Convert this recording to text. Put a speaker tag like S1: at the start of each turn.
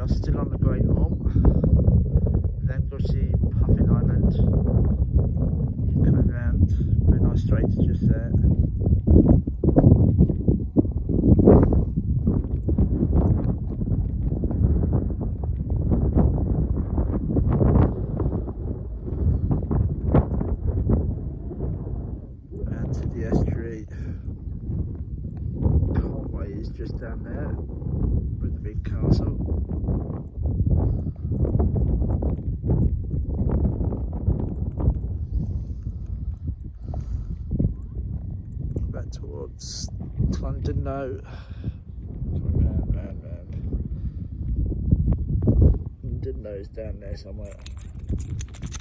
S1: still on the Great Orme. Then go see Puffin Island. Coming round, very nice straits just there. And to the estuary. Conway is just down there with the big castle. Back towards London now. Round. London is down there somewhere.